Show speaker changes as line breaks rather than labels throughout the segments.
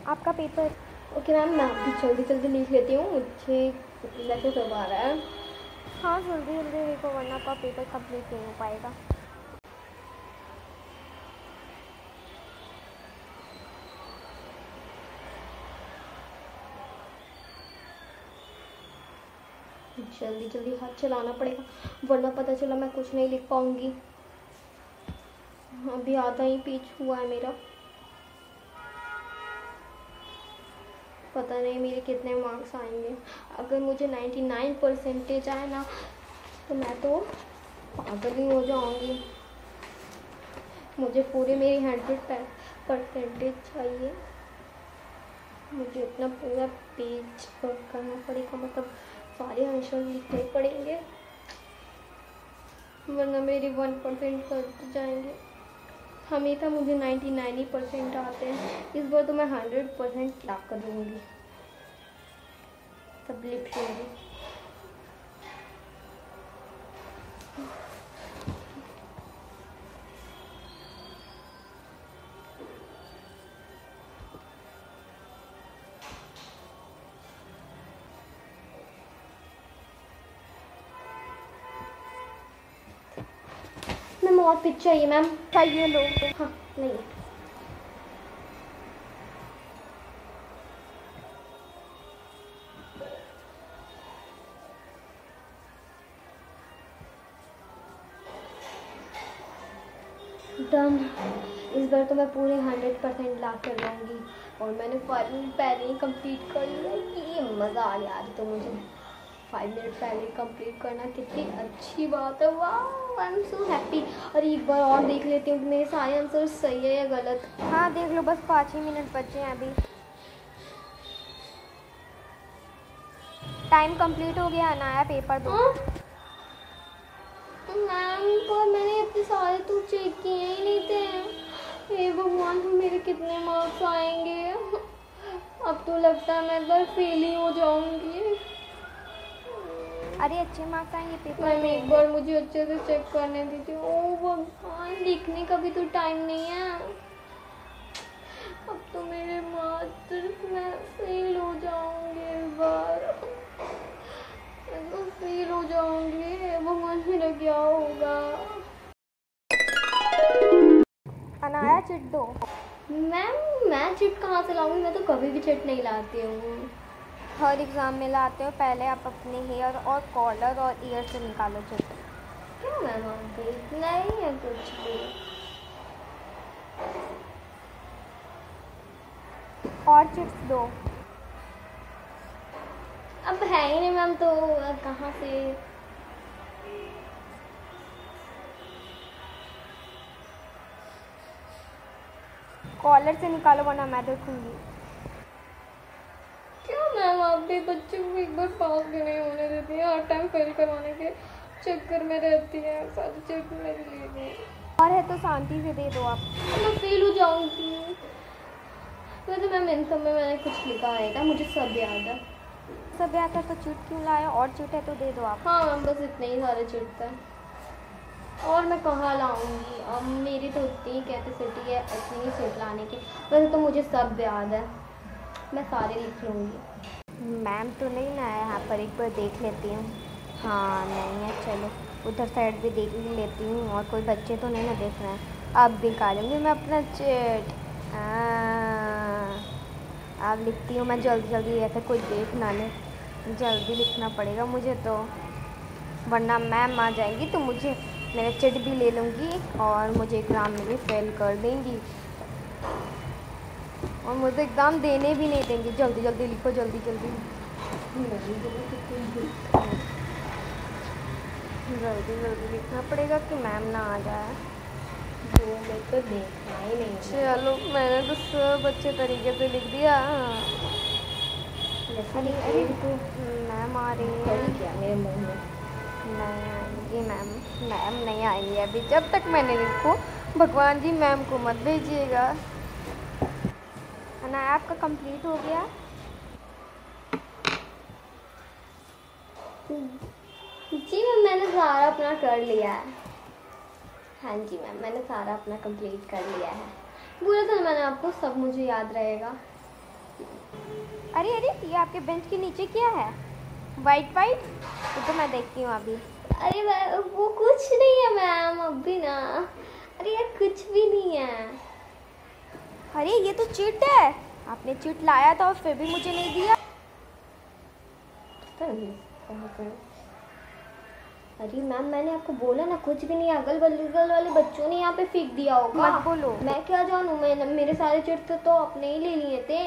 आपका paper.
Okay ma'am, मैं अभी जल्दी जल्दी लिख लेती हूँ, मुझे लेक्चर करवा रहा है।
हाँ जल्दी जल्दी लिखो वरना आपका पेपर कंप्लीट नहीं हो पाएगा।
जल्दी जल्दी हाथ चलाना पड़ेगा वरना पता चला मैं कुछ नहीं लिख पाऊँगी। अभी आधा ही पेज हुआ है मेरा। पता नहीं मेरे कितने मार्क्स आएंगे। अगर मुझे 99% आए ना तो मैं तो पागल ही हो जाऊंगी। मुझे पूरे मेरी 100% चाहिए। मुझे इतना पूरा पेज करना पड़ेगा, मतलब सारे आंसर लिखने पड़ेंगे वरना मेरी 1% कट जाएंगे। हमेशा मुझे 99% आते हैं, इस बार तो मैं 100% ला कर दूँगी, सब लिख लूँगी। मैम और पिच चाहिए मैम।
चाहिए लो।
हाँ नहीं डन। इस बार तो मैं पूरे 100% ला कर लाऊंगी और मैंने 5 मिनट पहले ही कंप्लीट कर लिया। ये मज़ा आ गया आज तो मुझे। 5 मिनट पहले कंप्लीट करना कितनी अच्छी बात है। वाह, आई एम सो हैप्पी। और एक बार और देख लेती हूँ कि मेरे सारे आंसर सही है या गलत।
हाँ देख लो, बस 5 ही मिनट बचे हैं अभी। टाइम कंप्लीट हो गया। अनाया पेपर दो।
मैम पर मैंने इतने सारे तो चेक किए ही नहीं थे। हे भगवान, मेरे कितने मार्क्स आएंगे। अब तो लगता है मैं इस बार फेल ही हो जाऊंगी।
अरे अच्छे मार्क्स आएंगे पेपर
मैम
में।
एक बार मुझे अच्छे से चेक करने दीजिए। ओ भगवान, लिखने का भी तो टाइम नहीं है। अब तो मेरे मार्क्स मैं फेल हो जाऊंगी इस बार। मैं तो फेल हो जाऊंगी। भगवान, मेरा क्या होगा।
अनाया चिट दो।
मैम मैं चिट कहाँ से लाऊंगी? मैं तो कभी भी चिट नहीं लाती हूँ।
हर एग्ज़ाम में लाते हो। पहले आप अपने हेयर और कॉलर और ईयर से निकालो चिट।
क्या मैम आंटी, नहीं है कुछ भी।
और चिट्स दो।
अब है ही नहीं मैम, तो कहाँ से?
कॉलर से निकालो वरना मैं देखूंगी।
क्या मैम, आप भी बच्चों को एक बार पास भी नहीं होने देती है, हर टाइम फेल करवाने के चक्कर में रहती है। सारी चिट मेरे लिए भी।
और है तो शांति से दे दो आप।
मैं फेल हो जाऊंगी। वैसे मैम इनकम में मैंने कुछ लिखा है था, मुझे सब याद है।
सब याद है तो चिट क्यों लाए? और चिट है तो दे दो आप।
हाँ मैम, बस इतने ही सारे चिट है और मैं कहाँ लाऊंगी। अब मेरी तो उतनी ही कैपेसिटी है इतनी ही चिट लाने की। वैसे तो मुझे सब याद है, मैं सारे लिख लूँगी।
मैम तो नहीं ना है यहाँ पर, एक बार देख लेती हूँ। हाँ नहीं है, चलो उधर साइड भी देख लेती हूँ। और कोई बच्चे तो नहीं ना देख रहे हैं। अब निकालूंगी मैं अपना चिट। अब लिखती हूँ मैं जल्दी जल्दी, ऐसे कोई देख ना ले। जल्दी लिखना पड़ेगा मुझे तो, वरना मैम आ जाएंगी तो मुझे मेरा चिट भी ले लूँगी और मुझे एग्ज़ाम में भी फेल कर देंगी और मुझे एग्ज़ाम देने भी नहीं देंगी। जल्दी जल्दी लिखो, जल्दी जल्दी जल्दी जल्दी लिखना पड़ेगा कि मैम ना आ जाए।
वो मैं तो देखना ही नहीं।
चलो मैंने तो सब अच्छे तरीके से लिख दिया। अरे अरे मैम आ रही है।
क्या मेरे मुंह में?
नहीं आएंगी मैम, मैम नहीं आएंगी अभी जब तक मैं नहीं लिखूँ। भगवान जी मैम को मत भेजिएगा। है ना, आपका कंप्लीट हो गया?
जी मैम, मैंने सारा अपना कर लिया है। हाँ जी मैम, मैंने सारा अपना कंप्लीट कर लिया है। बोला था मैंने आपको, सब मुझे याद रहेगा।
अरे अरे, ये आपके बेंच के नीचे क्या है? वाइट वाइट, तो मैं देखती हूँ अभी।
अरे वो कुछ नहीं है मैम, अभी ना। अरे यार कुछ भी नहीं है।
अरे ये तो चिट है, आपने चिट लाया था और फिर भी मुझे नहीं दिया।
अरे मैम मैंने आपको बोला ना कुछ भी नहीं है, अगल बगल वाले बच्चों ने यहाँ पे फेंक दिया होगा।
मत बोलो।
मैं क्या जानूँ, मैं मेरे सारे चिट्स तो आपने ही ले लिए थे।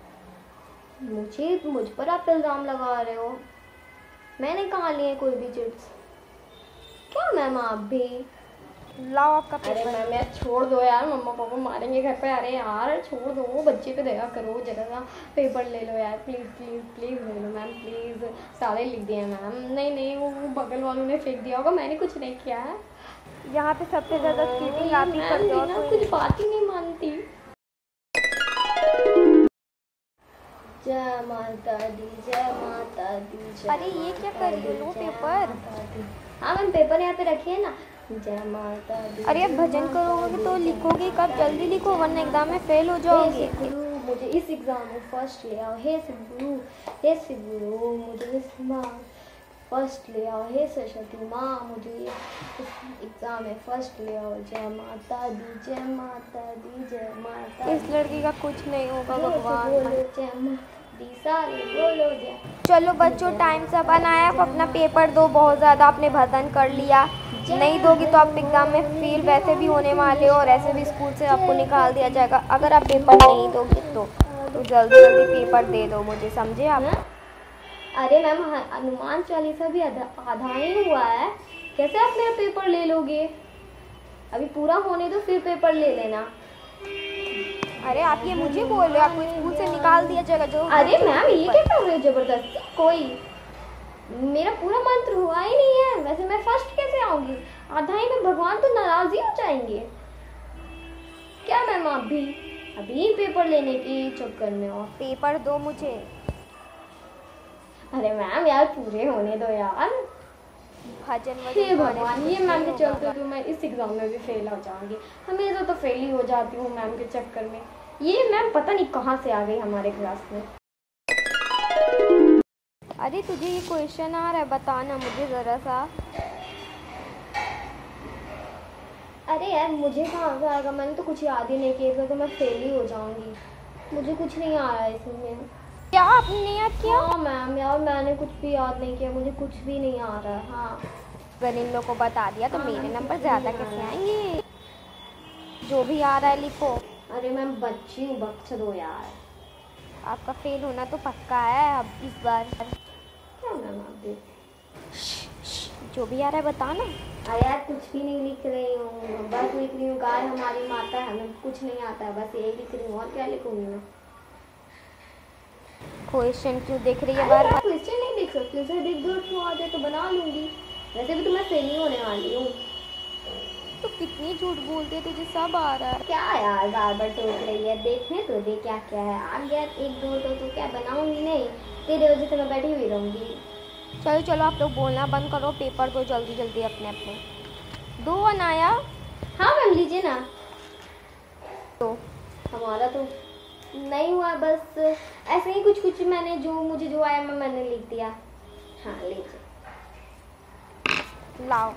मुझ पर आप इल्जाम लगा रहे हो। मैंने कहाँ लिए कोई भी चिट्स? क्या मैम आप भी?
लाओ आपका
अरे
पेपर।
मैम यार छोड़ दो यार, मम्मा पापा मारेंगे घर पे। अरे यार छोड़ दो, बच्चे पे दया करो जरा सा। पेपर ले लो यार, प्लीज़ प्लीज़ प्लीज़ ले लो मैम प्लीज़। सारे लिख दिए मैम। नहीं नहीं, वो बगल वालों ने फेंक दिया होगा, मैंने कुछ नहीं किया है।
यहाँ पे सबसे ज़्यादा चीटिंग आप ही
मैम
करते हो।
दीना कुछ बात ही नहीं मानती। जय माता दी, जय माता दी, जय।
अरे ये क्या कर रही हो? लो पेपर।
हाँ मैम पेपर यहाँ पे रखिए ना। जय माता दी।
अरे अब भजन करोगे तो लिखोगे कब? जल्दी लिखो वरना एग्जाम में फेल हो जाओगे।
हे गुरु मुझे इस एग्जाम में फर्स्ट ले आओ। हे गुरु, हे गुरु मुझे इस फर्स्ट ले आओ। हे सरस्वती माँ मुझे इस एग्जाम में फर्स्ट ले आओ। जय माता दी, जय माता दी, जय माता।
इस लड़की का कुछ नहीं होगा भगवान।
बोलो जय माता दी, सारे बोलो जय।
चलो बच्चों, टाइम से अपन आया, आप अपना पेपर दो। बहुत ज़्यादा आपने भजन कर लिया, नहीं दोगी तो आप एग्ज़ाम में फेल वैसे भी होने वाले हो और ऐसे भी स्कूल से आपको निकाल दिया जाएगा अगर आप पेपर नहीं दोगे तो जल्दी जल्दी पेपर दे दो मुझे, समझे आप?
अरे मैम हनुमान चालीसा भी आधा ही हुआ है, कैसे आप मेरा पेपर ले लोगे? अभी पूरा होने दो फिर पेपर ले लेना।
अरे आप ये मुझे बोल रहे हो, आपको स्कूल से निकाल दिया जाएगा जो?
अरे मैम ये क्या कर रहे हो जबरदस्ती? कोई मेरा पूरा मंत्र हुआ ही नहीं है, वैसे मैं फर्स्ट कैसे आऊंगी? आधा ही में भगवान तो नाराज ही हो जाएंगे। क्या मैम आप भी अभी पेपर लेने के चक्कर में हो?
पेपर दो मुझे।
अरे मैम यार पूरे होने दो यार।
भजन
हे भगवान, ये मैम के चलते तो मैं इस एग्जाम में भी फेल हो जाऊंगी। हमेशा तो फेल ही हो जाती हूँ मैम के चक्कर में। ये मैम पता नहीं कहाँ से आ गई हमारे क्लास में।
अरे तुझे ये क्वेश्चन आ रहा है, बताना मुझे ज़रा सा।
अरे यार मुझे कहाँ से आएगा, मैंने तो कुछ याद ही नहीं किया, तो मैं फेल ही हो जाऊंगी। मुझे कुछ नहीं आ रहा है इसमें।
क्या आपने नहीं याद किया?
हाँ मैम यार मैंने कुछ भी याद नहीं किया, मुझे कुछ भी नहीं आ रहा है। हाँ
अगर इन लोग को बता दिया तो मेरे नंबर ज़्यादा कैसे आएंगे? जो भी आ रहा है लिखो।
अरे मैम बच्ची हूँ, बख्श दो यार।
आपका फेल होना तो पक्का है अब इस बार।
क्या मैम आप भी
जो भी आ रहा है बताना।
अरे यार कुछ भी नहीं लिख रही हूँ, बस लिख रही हूँ गाय हमारी माता है। हमें कुछ नहीं आता है, बस यही लिख रही हूँ, और क्या लिखूंगी मैं?
क्वेश्चन क्यों देख रही है बार बार?
क्वेश्चन नहीं देख सकती, उसे देख दो क्यों आ जाए तो बना लूंगी। वैसे भी तो मैं फेल ही होने वाली हूँ।
तो कितनी झूठ बोलती है, तुझे सब आ रहा है।
क्या यार बार बार टोक रही है, देखने तो दे क्या क्या है। आ गया एक दो तो क्या बनाऊंगी? नहीं, तेरे वजह से मैं बैठी हुई रहूंगी।
चलो चलो आप लोग बोलना बंद करो, पेपर दो जल्दी जल्दी अपने अपने। दो अनाया।
हाँ मैम लीजिए ना।
तो
हमारा तो नहीं हुआ, बस ऐसे ही कुछ कुछ मैंने मुझे जो आया मैंने लिख दिया। हाँ लीजिए।
लाओ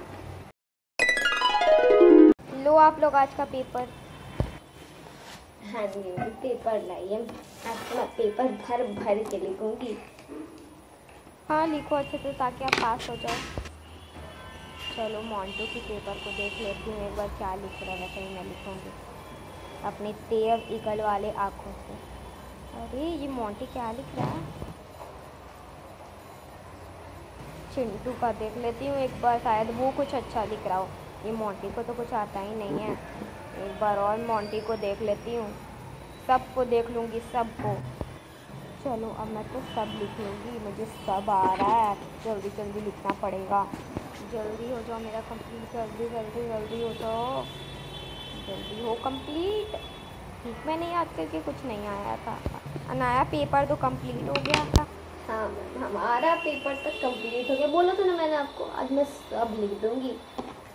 लो आप लोग आज का पेपर।
हाँ जी पेपर लाइए। आज तो मैं पेपर भर भर के लिखूंगी।
हाँ लिखो अच्छे से ताकि आप पास हो जाओ। चलो मोंटू की पेपर को देख लेती हूँ एक बार क्या लिख रहा है, वैसे ही मैं लिखूँगी अपने तेज इगल वाले आँखों से। अरे ये मोंटी क्या लिख रहा है? चिंटू का देख लेती हूँ एक बार, शायद वो कुछ अच्छा लिख रहा हो। ये मोंटी को तो कुछ आता ही नहीं है। एक बार और मोंटी को देख लेती हूँ, सबको देख लूँगी सबको। चलो अब मैं तो सब लिख लूँगी, मुझे सब आ रहा है। जल्दी जल्दी लिखना पड़ेगा। जल्दी हो जाओ मेरा कंप्लीट, जल्दी जल्दी जल्दी हो जाओ, जल्दी हो कंप्लीट। ठीक मैंने याद करके कुछ नहीं आया था। अनाया पेपर तो कंप्लीट हो गया था।
हाँ मैम हमारा पेपर तक कंप्लीट हो गया, बोला था ना मैंने आपको, आज मैं सब लिख दूंगी।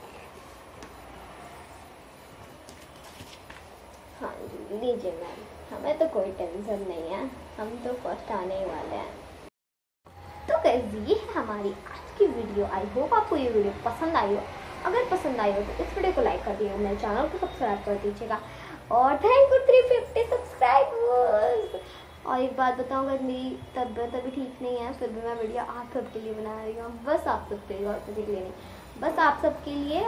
हाँ जी लीजिए मैम। हमें तो कोई टेंशन नहीं है, हम तो फर्स्ट आने ही वाले हैं। तो गाइस ये है हमारी आज की वीडियो। आई होप आपको ये वीडियो पसंद आई हो। अगर पसंद आई हो तो इस वीडियो को लाइक कर दीजिएगा, मेरे चैनल को सब्सक्राइब कर दीजिएगा और थैंक यू 350 सब्सक्राइबर्स। और एक बात बताऊंगा, मेरी तबीयत अभी ठीक नहीं है, फिर भी मैं वीडियो आप सबके लिए बना रही हूँ, बस आप सबके लिए, और किसी के लिए नहीं, बस आप सबके लिए।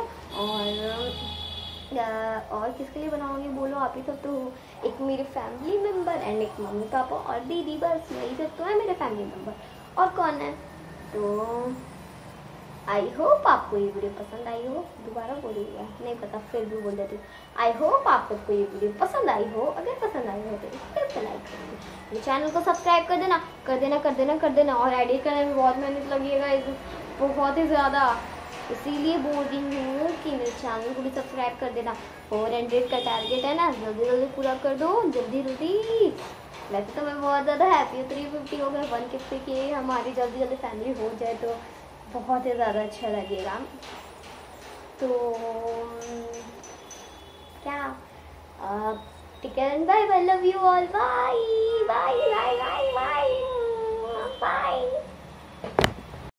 और किसके लिए बनाऊंगी बोलो, आप ही सब तो हो। एक मेरे फैमिली मेम्बर एंड एक मम्मी पापा और दीदी, बस यही सब तो है मेरे फैमिली मेम्बर, और कौन है। तो आई होप आपको ये वीडियो पसंद आई हो। दोबारा बोलिएगा, नहीं पता फिर भी बोल देती हूँ। आई होप आप सबको ये वीडियो पसंद आई हो। अगर पसंद आई हो तो इस लाइक कर देना, मेरे चैनल को सब्सक्राइब कर देना, कर देना कर देना कर देना। और एडिट करने में बहुत मेहनत लगेगा, बहुत ही ज़्यादा, इसीलिए बोल रही हूँ कि मेरे चैनल को भी सब्सक्राइब कर देना। 400 का टारगेट है ना, जल्दी जल्दी पूरा कर दो, जल्दी जल्दी। वैसे तो मैं बहुत ज़्यादा हैप्पी हूँ, 350 हो गए, 150 की हमारी जल्दी जल्दी फैमिली हो जाए तो बहुत ही ज़्यादा अच्छा लगेगा। तो क्या ठीक है, bye bye, love you all, bye.